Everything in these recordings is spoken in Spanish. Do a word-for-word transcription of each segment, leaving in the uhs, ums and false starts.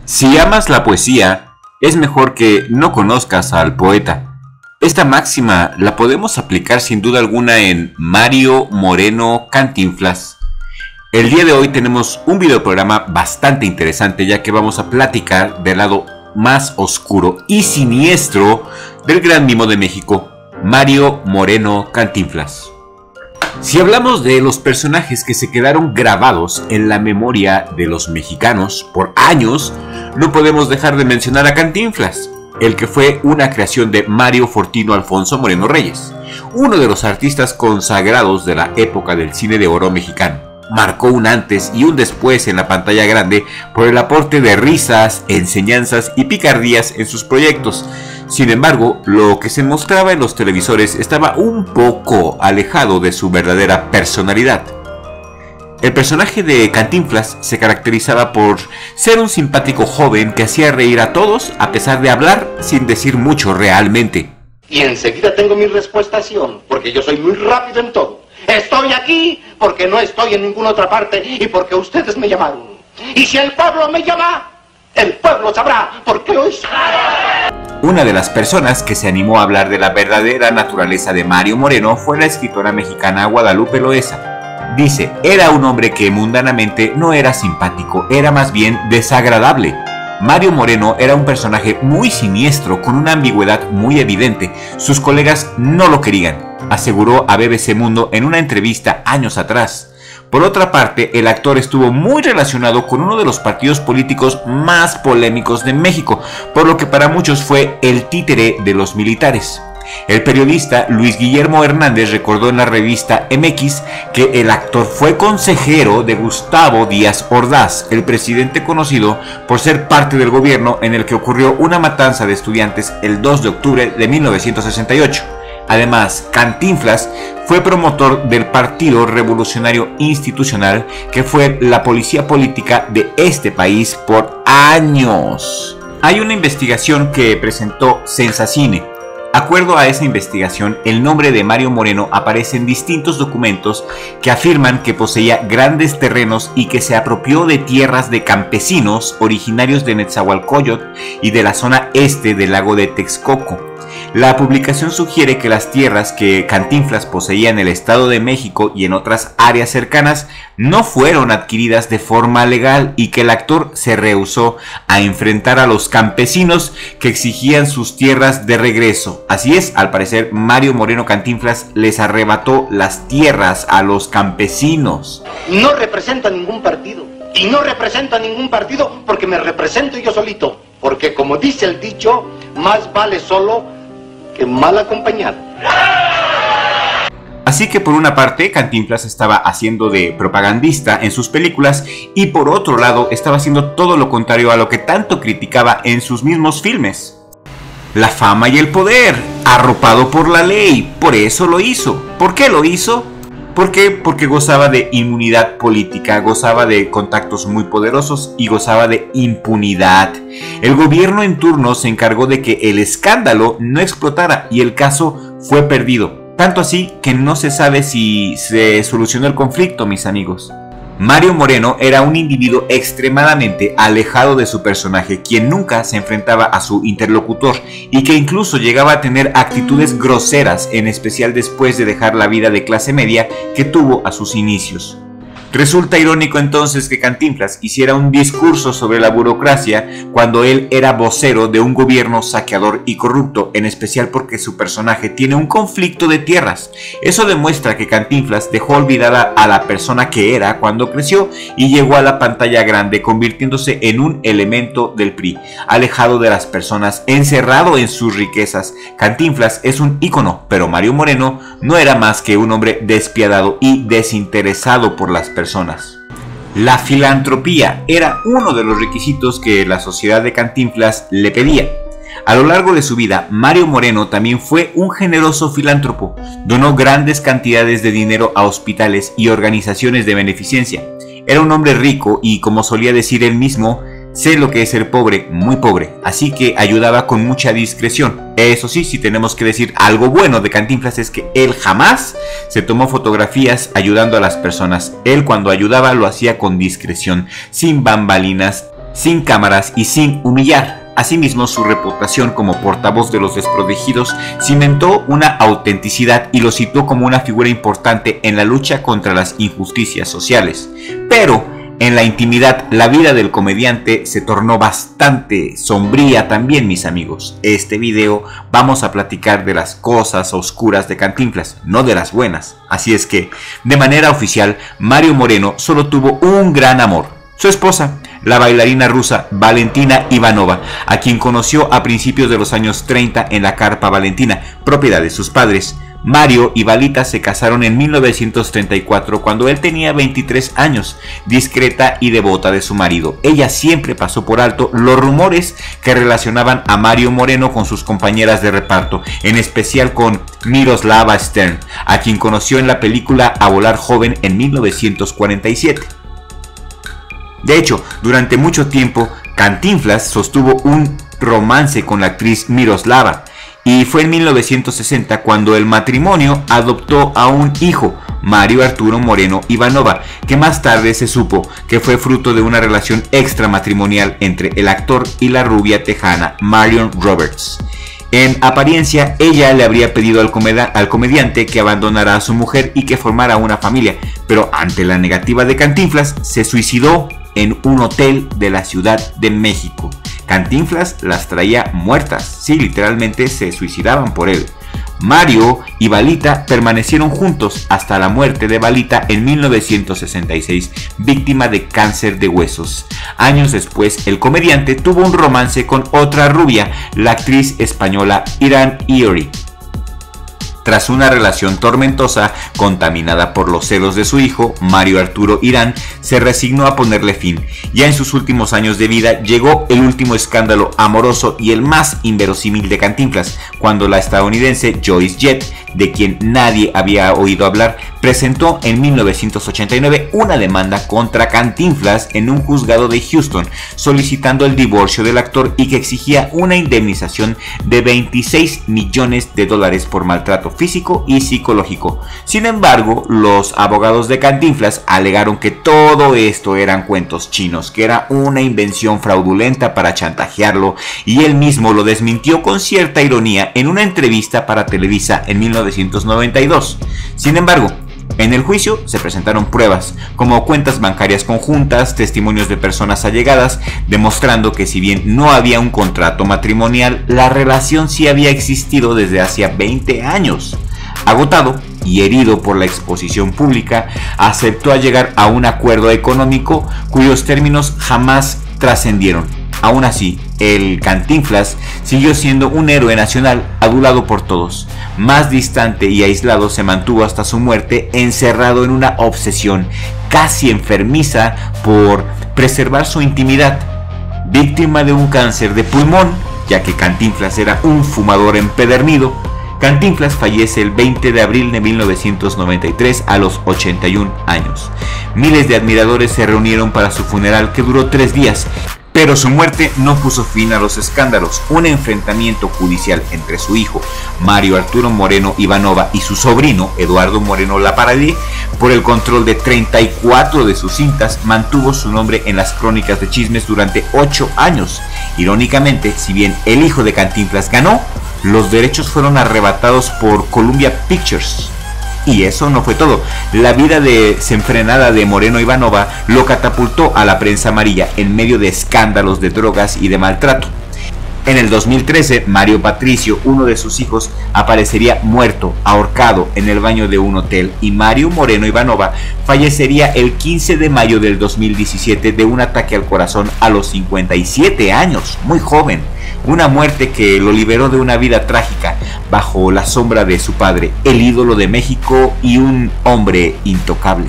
Si amas la poesía, es mejor que no conozcas al poeta. Esta máxima la podemos aplicar sin duda alguna en Mario Moreno Cantinflas. El día de hoy tenemos un videoprograma bastante interesante, ya que vamos a platicar del lado más oscuro y siniestro del gran mimo de México, Mario Moreno Cantinflas. Si hablamos de los personajes que se quedaron grabados en la memoria de los mexicanos por años, no podemos dejar de mencionar a Cantinflas, el que fue una creación de Mario Fortino Alfonso Moreno Reyes, uno de los artistas consagrados de la época del cine de oro mexicano. Marcó un antes y un después en la pantalla grande por el aporte de risas, enseñanzas y picardías en sus proyectos. Sin embargo, lo que se mostraba en los televisores estaba un poco alejado de su verdadera personalidad. El personaje de Cantinflas se caracterizaba por ser un simpático joven que hacía reír a todos a pesar de hablar sin decir mucho realmente. Y enseguida tengo mi respuestación, porque yo soy muy rápido en todo. Estoy aquí porque no estoy en ninguna otra parte y porque ustedes me llamaron. Y si el pueblo me llama, el pueblo sabrá por qué lo hizo. Una de las personas que se animó a hablar de la verdadera naturaleza de Mario Moreno fue la escritora mexicana Guadalupe Loaesa. Dice, era un hombre que mundanamente no era simpático, era más bien desagradable. Mario Moreno era un personaje muy siniestro, con una ambigüedad muy evidente. Sus colegas no lo querían, aseguró a B B C Mundo en una entrevista años atrás. Por otra parte, el actor estuvo muy relacionado con uno de los partidos políticos más polémicos de México, por lo que para muchos fue el títere de los militares. El periodista Luis Guillermo Hernández recordó en la revista M X que el actor fue consejero de Gustavo Díaz Ordaz, el presidente conocido por ser parte del gobierno en el que ocurrió una matanza de estudiantes el dos de octubre de mil novecientos sesenta y ocho. Además, Cantinflas fue promotor del Partido Revolucionario Institucional, que fue la policía política de este país por años. Hay una investigación que presentó Sensacine. Acuerdo a esa investigación, el nombre de Mario Moreno aparece en distintos documentos que afirman que poseía grandes terrenos y que se apropió de tierras de campesinos originarios de Netzahualcóyotl y de la zona este del lago de Texcoco. La publicación sugiere que las tierras que Cantinflas poseía en el Estado de México y en otras áreas cercanas no fueron adquiridas de forma legal y que el actor se rehusó a enfrentar a los campesinos que exigían sus tierras de regreso. Así es, al parecer Mario Moreno Cantinflas les arrebató las tierras a los campesinos. No represento a ningún partido. Y no represento a ningún partido porque me represento yo solito. Porque como dice el dicho, más vale solo que mal acompañado. Así que por una parte Cantinflas estaba haciendo de propagandista en sus películas y por otro lado estaba haciendo todo lo contrario a lo que tanto criticaba en sus mismos filmes. La fama y el poder, arropado por la ley, por eso lo hizo. ¿Por qué lo hizo? ¿Por qué? Porque gozaba de inmunidad política, gozaba de contactos muy poderosos y gozaba de impunidad. El gobierno en turno se encargó de que el escándalo no explotara y el caso fue perdido. Tanto así que no se sabe si se solucionó el conflicto, mis amigos. Mario Moreno era un individuo extremadamente alejado de su personaje, quien nunca se enfrentaba a su interlocutor y que incluso llegaba a tener actitudes groseras, en especial después de dejar la vida de clase media que tuvo a sus inicios. Resulta irónico entonces que Cantinflas hiciera un discurso sobre la burocracia cuando él era vocero de un gobierno saqueador y corrupto, en especial porque su personaje tiene un conflicto de tierras. Eso demuestra que Cantinflas dejó olvidada a la persona que era cuando creció y llegó a la pantalla grande, convirtiéndose en un elemento del P R I, alejado de las personas, encerrado en sus riquezas. Cantinflas es un ícono, pero Mario Moreno no era más que un hombre despiadado y desinteresado por las personas. Personas. La filantropía era uno de los requisitos que la sociedad de Cantinflas le pedía. A lo largo de su vida, Mario Moreno también fue un generoso filántropo. Donó grandes cantidades de dinero a hospitales y organizaciones de beneficencia. Era un hombre rico y, como solía decir él mismo, sé lo que es ser pobre, muy pobre, así que ayudaba con mucha discreción. Eso sí, si tenemos que decir algo bueno de Cantinflas es que él jamás se tomó fotografías ayudando a las personas. Él cuando ayudaba lo hacía con discreción, sin bambalinas. sin cámaras y sin humillar. Asimismo, su reputación como portavoz de los desprotegidos cimentó una autenticidad y lo situó como una figura importante en la lucha contra las injusticias sociales. Pero en la intimidad, la vida del comediante se tornó bastante sombría también, mis amigos. Este video vamos a platicar de las cosas oscuras de Cantinflas, no de las buenas. Así es que, de manera oficial, Mario Moreno solo tuvo un gran amor: su esposa, la bailarina rusa Valentina Ivanova, a quien conoció a principios de los años treinta en la Carpa Valentina, propiedad de sus padres. Mario y Valita se casaron en mil novecientos treinta y cuatro cuando él tenía veintitrés años, discreta y devota de su marido. Ella siempre pasó por alto los rumores que relacionaban a Mario Moreno con sus compañeras de reparto, en especial con Miroslava Stern, a quien conoció en la película A Volar Joven en mil novecientos cuarenta y siete. De hecho, durante mucho tiempo, Cantinflas sostuvo un romance con la actriz Miroslava, y fue en mil novecientos sesenta cuando el matrimonio adoptó a un hijo, Mario Arturo Moreno Ivanova, que más tarde se supo que fue fruto de una relación extramatrimonial entre el actor y la rubia tejana Marion Roberts. En apariencia, ella le habría pedido al, comeda- al comediante que abandonara a su mujer y que formara una familia, pero ante la negativa de Cantinflas, se suicidó en un hotel de la Ciudad de México. Cantinflas las traía muertas, sí, literalmente se suicidaban por él. Mario y Valita permanecieron juntos hasta la muerte de Valita en mil novecientos sesenta y seis, víctima de cáncer de huesos. Años después, el comediante tuvo un romance con otra rubia, la actriz española Irán Iory. Tras una relación tormentosa, contaminada por los celos de su hijo, Mario Arturo Irán se resignó a ponerle fin. Ya en sus últimos años de vida llegó el último escándalo amoroso y el más inverosímil de Cantinflas, cuando la estadounidense Joyce Jett, de quien nadie había oído hablar, presentó en mil novecientos ochenta y nueve una demanda contra Cantinflas en un juzgado de Houston, solicitando el divorcio del actor y que exigía una indemnización de veintiséis millones de dólares por maltrato físico y psicológico. Sin embargo, los abogados de Cantinflas alegaron que todo esto eran cuentos chinos, que era una invención fraudulenta para chantajearlo, y él mismo lo desmintió con cierta ironía en una entrevista para Televisa en mil novecientos noventa y dos. Sin embargo, en el juicio se presentaron pruebas, como cuentas bancarias conjuntas, testimonios de personas allegadas, demostrando que si bien no había un contrato matrimonial, la relación sí había existido desde hacía veinte años. Agotado y herido por la exposición pública, aceptó llegar a un acuerdo económico cuyos términos jamás trascendieron. Aún así, el Cantinflas siguió siendo un héroe nacional adulado por todos. Más distante y aislado se mantuvo hasta su muerte, encerrado en una obsesión casi enfermiza por preservar su intimidad. Víctima de un cáncer de pulmón, ya que Cantinflas era un fumador empedernido, Cantinflas fallece el veinte de abril de mil novecientos noventa y tres a los ochenta y un años. Miles de admiradores se reunieron para su funeral, que duró tres días. Pero su muerte no puso fin a los escándalos. Un enfrentamiento judicial entre su hijo, Mario Arturo Moreno Ivanova, y su sobrino, Eduardo Moreno Laparadie, por el control de treinta y cuatro de sus cintas, mantuvo su nombre en las crónicas de chismes durante ocho años. Irónicamente, si bien el hijo de Cantinflas ganó, los derechos fueron arrebatados por Columbia Pictures. Y eso no fue todo. La vida desenfrenada de Moreno Ivanova lo catapultó a la prensa amarilla en medio de escándalos de drogas y de maltrato. En el dos mil trece, Mario Patricio, uno de sus hijos, aparecería muerto, ahorcado en el baño de un hotel, y Mario Moreno Ivanova fallecería el quince de mayo del dos mil diecisiete de un ataque al corazón a los cincuenta y siete años, muy joven. Una muerte que lo liberó de una vida trágica bajo la sombra de su padre, el ídolo de México y un hombre intocable.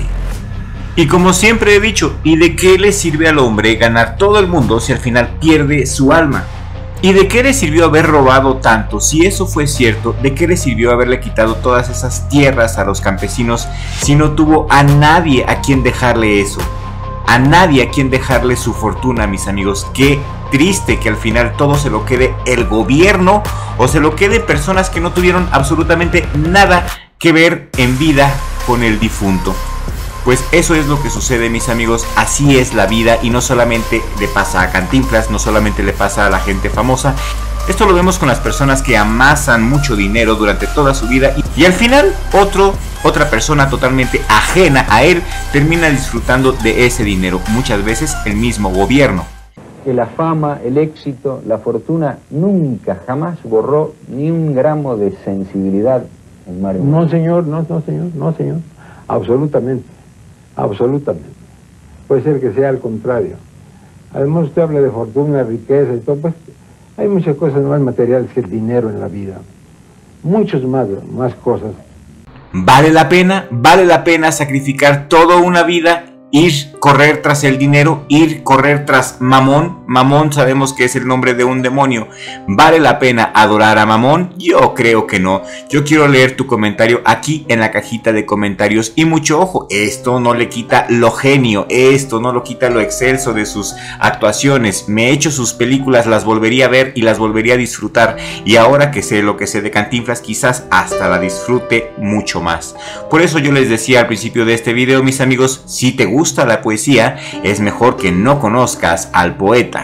Y como siempre he dicho, ¿y de qué le sirve al hombre ganar todo el mundo si al final pierde su alma? ¿Y de qué le sirvió haber robado tanto? Si eso fue cierto, ¿de qué le sirvió haberle quitado todas esas tierras a los campesinos si no tuvo a nadie a quien dejarle eso? A nadie a quien dejarle su fortuna, mis amigos. Qué triste que al final todo se lo quede el gobierno o se lo quede personas que no tuvieron absolutamente nada que ver en vida con el difunto. Pues eso es lo que sucede, mis amigos, así es la vida y no solamente le pasa a Cantinflas, no solamente le pasa a la gente famosa. Esto lo vemos con las personas que amasan mucho dinero durante toda su vida y, y al final otro, otra persona totalmente ajena a él termina disfrutando de ese dinero, muchas veces el mismo gobierno. Que la fama, el éxito, la fortuna nunca, jamás borró ni un gramo de sensibilidad en Mario. No, señor, no, no, señor, no, señor, absolutamente. Absolutamente. Puede ser que sea al contrario. Además usted habla de fortuna, riqueza y todo, pues hay muchas cosas más materiales que el dinero en la vida. Muchos más, más cosas. ¿Vale la pena? ¿Vale la pena sacrificar toda una vida? Ir, correr tras el dinero, ir, correr tras Mamón. Mamón sabemos que es el nombre de un demonio. ¿Vale la pena adorar a Mamón? Yo creo que no. Yo quiero leer tu comentario aquí en la cajita de comentarios. Y mucho ojo, esto no le quita lo genio, esto no lo quita lo excelso de sus actuaciones. Me he hecho sus películas, las volvería a ver y las volvería a disfrutar. Y ahora que sé lo que sé de Cantinflas, quizás hasta la disfrute mucho más. Por eso yo les decía al principio de este video, mis amigos, si te gusta gusta la poesía, es mejor que no conozcas al poeta